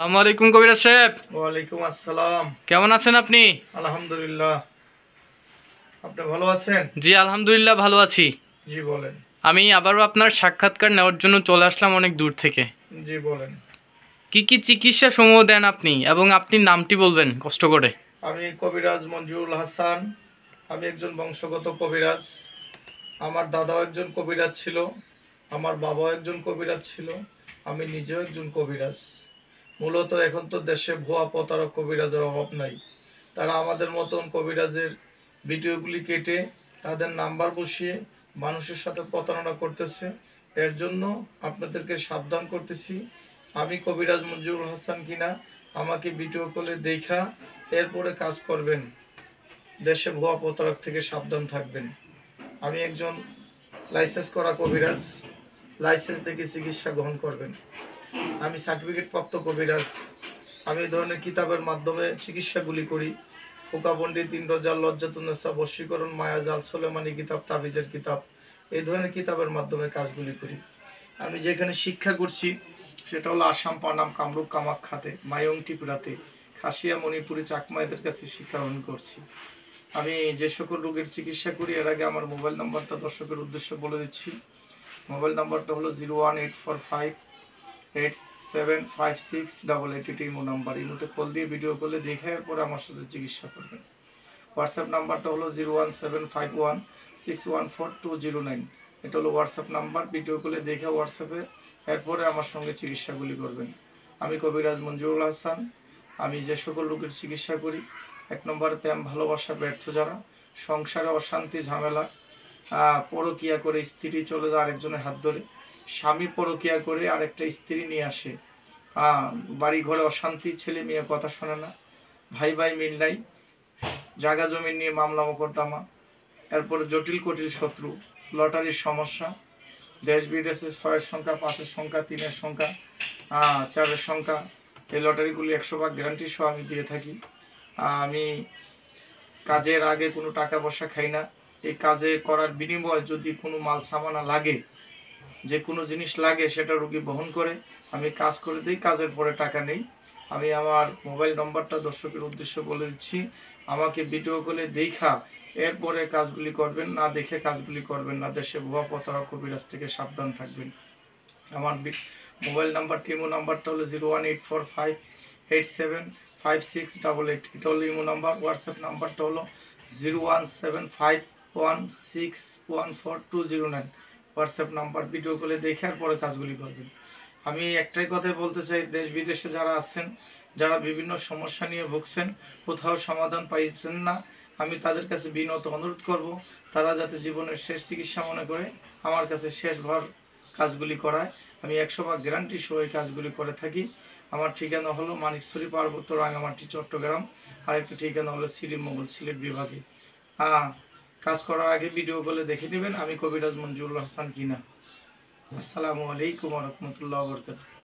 আসসালামু আলাইকুম কবিরাজ সাহেব। ওয়ালাইকুম আসসালাম। কেমন আছেন আপনি? আলহামদুলিল্লাহ। আপনি ভালো আছেন? জি আলহামদুলিল্লাহ ভালো আছি। জি বলেন। আমি আবারও আপনার সাক্ষাৎকার নেওয়ার জন্য চলে আসলাম অনেক দূর থেকে। জি বলেন। কি কি চিকিৎসা সমূহ দেন আপনি এবং আপনি নামটি বলবেন কষ্ট করে? আমি কবিরাজ মঞ্জুরুল হাসান। আমি একজন বংশগত কবিরাজ। আমার দাদাও একজন কবিরাজ ছিল, আমার বাবাও একজন কবিরাজ ছিল, আমি নিজেও একজন কবিরাজ। মূলত এখন তো দেশে ভুয়া প্রতারক কবিরাজের অভাব নাই। তারা আমাদের মতন কবিরাজের ভিডিওগুলি কেটে তাদের নাম্বার বসিয়ে মানুষের সাথে প্রতারণা করতেছে। এর জন্য আপনাদেরকে সাবধান করতেছি, আমি কবিরাজ মঞ্জুরুল হাসান কিনা আমাকে ভিডিও কলে দেখা এরপরে কাজ করবেন। দেশে ভুয়া প্রতারক থেকে সাবধান থাকবেন। আমি একজন লাইসেন্স করা কবিরাজ, লাইসেন্স দেখে চিকিৎসা গ্রহণ করবেন। আমি সার্টিফিকেট প্রাপ্ত কবিরাজ। আমি এই ধরনের কিতাবের মাধ্যমে চিকিৎসাগুলি করি। খোকা পণ্ডিত, ইন্দ্রজাল, লজ্জাতুন্নেসা, বশীকরণ, মায়াজাল, সোলেমানি কিতাব, তাবিজের কিতাব, এই ধরনের কিতাবের মাধ্যমে কাজগুলি করি। আমি যেখানে শিক্ষা করছি সেটা হলো আসাম, পানাম, কামরূপ, কামাখ্যাতে, মায়ং, ত্রিপুরাতে, খাসিয়া, মণিপুরি, চাকমা, এদের কাছে শিক্ষা গ্রহণ করছি। আমি যে সকল রোগের চিকিৎসা করি এর আগে আমার মোবাইল নাম্বারটা দর্শকের উদ্দেশ্যে বলে দিচ্ছি। মোবাইল নাম্বারটা হলো 01845875688, এটি ইমো নাম্বার। ইমোতে কল দিয়ে ভিডিও কলে দেখে এরপরে আমার সাথে চিকিৎসা করবেন। হোয়াটসঅ্যাপ নাম্বারটা হলো 01751614209, এটা হলো হোয়াটসঅ্যাপ নাম্বার। ভিডিও কলে দেখে হোয়াটসঅ্যাপে এরপরে আমার সঙ্গে চিকিৎসাগুলি করবেন। আমি কবিরাজ মঞ্জুরুল হাসান। আমি যে সকল রোগের চিকিৎসা করি, 1 নম্বর প্রেম ভালোবাসা ব্যর্থ যারা, সংসারে অশান্তি ঝামেলা, পরকিয়া করে স্ত্রী চলে যায় আরেকজনের হাত ধরে, স্বামী পরকিয়া করে আরেকটা স্ত্রী নিয়ে আসে, বাড়ি ঘরে অশান্তি, ছেলে মেয়ে কথা শোনে না, ভাই ভাই মিল নাই, জায়গা জমি নিয়ে মামলা মোকদ্দমা, এরপরে জটিল কুটিল শত্রু, লটারির সমস্যা, দেশ বিদেশে 6-এর সংখ্যা, 5-এর সংখ্যা, 3-এর সংখ্যা, 4-এর সংখ্যা, এই লটারিগুলি 100% গ্যারান্টি সহ আমি দিয়ে থাকি। আমি কাজের আগে কোনো টাকা পয়সা খাই না। এই কাজে করার বিনিময়ে যদি কোনো মাল সামানা লাগে, যে কোনো জিনিস লাগে, সেটা রোগী বহন করে, আমি কাজ করে দিই, কাজের পরে টাকা নেই। আমি আমার মোবাইল নম্বরটা দর্শকের উদ্দেশ্য বলে দিচ্ছি, আমাকে ভিডিও কলে দেখা এরপরে কাজগুলি করবেন, না দেখে কাজগুলি করবেন না। দেশে ভুয়া প্রতারক কবিরাজ থেকে সাবধান থাকবেন। আমার মোবাইল নাম্বার, ইমো নাম্বারটা হলো 01845875688, এটা হলো ইমো নাম্বার। হোয়াটসঅ্যাপ নাম্বারটা হলো 01751614209, হোয়াটসঅ্যাপ নাম্বার। ভিডিও কলে দেখে আর পরে কাজগুলি করবেন। আমি একটাই কথাই বলতে চাই, দেশ বিদেশে যারা আছেন, যারা বিভিন্ন সমস্যা নিয়ে ভুগছেন, কোথাও সমাধান পাইছেন না, আমি তাদের কাছে বিনত অনুরোধ করব, তারা যাতে জীবনের শেষ চিকিৎসা মনে করে আমার কাছে শেষবার কাজগুলি করায়। আমি 100% গ্যারান্টি সহ এই কাজগুলি করে থাকি। আমার ঠিকানা হলো মানিকছড়ি, পার্বত্য, রাঙামাটি, চট্টগ্রাম। আরেকটা ঠিকানা হলো শ্রীমঙ্গল, সিলেট বিভাগে। কাজ করার আগে ভিডিও কলে দেখে নেবেন আমি কবিরাজ মঞ্জুরুল হাসান কিনা। আসসালামু আলাইকুম ওয়া রাহমাতুল্লাহি ওয়া বারাকাতুহু।